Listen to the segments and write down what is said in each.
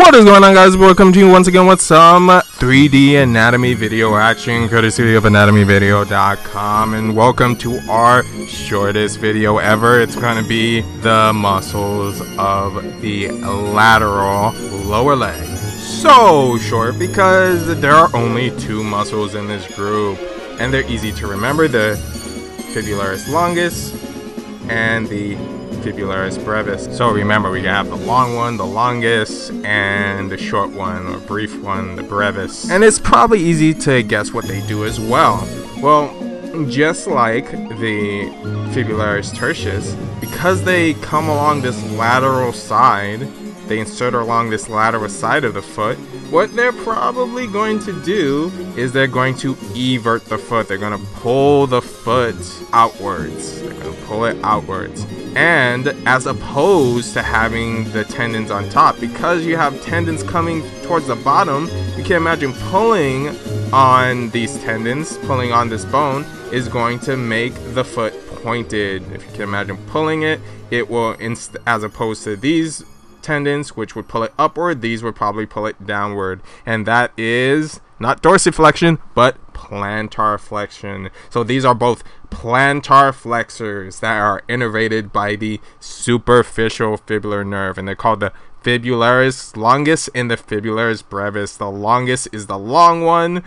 What is going on, guys? Welcome to you once again with some 3D anatomy video action courtesy of anatomyvideo.com, and welcome to our shortest video ever. It's going to be the muscles of the lateral lower leg. So short because there are only two muscles in this group, and they're easy to remember: the fibularis longus and the fibularis brevis. So remember, we have the long one, the longus, and the short one or brief one, the brevis. And it's probably easy to guess what they do as well. Well, just like the fibularis tertius, because they come along this lateral side, they insert along this lateral side of the foot, what they're probably going to do is they're going to evert the foot. They're going to pull the foot outwards. They're going to pull it outwards. And as opposed to having the tendons on top, because you have tendons coming towards the bottom, you can imagine pulling on these tendons, pulling on this bone, is going to make the foot pointed. If you can imagine pulling it, it will, as opposed to these tendons which would pull it upward, these would probably pull it downward, and that is not dorsiflexion but plantar flexion. So these are both plantar flexors that are innervated by the superficial fibular nerve, and they're called the fibularis longus and the fibularis brevis. The longus is the long one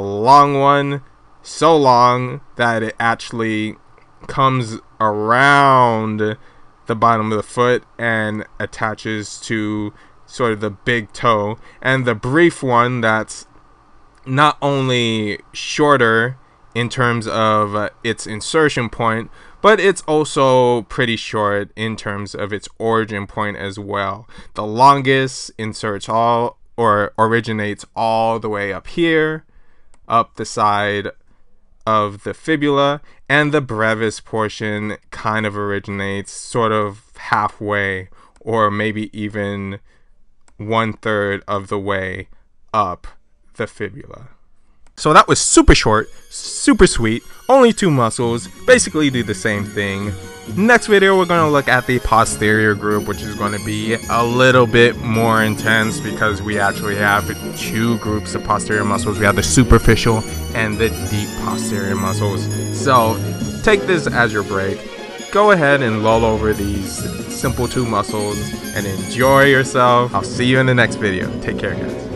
so long that it actually comes around the bottom of the foot and attaches to sort of the big toe, and the brief one that's not only shorter in terms of its insertion point, but it's also pretty short in terms of its origin point as well. The longus inserts all or originates all the way up here, up the side of the fibula, and the brevis portion kind of originates sort of halfway, or maybe even 1/3 of the way up the fibula. So that was super short, super sweet, only two muscles, basically do the same thing. Next video, we're going to look at the posterior group, which is going to be a little bit more intense because we actually have two groups of posterior muscles. We have the superficial and the deep posterior muscles. So take this as your break. Go ahead and lull over these simple two muscles and enjoy yourself. I'll see you in the next video. Take care, guys.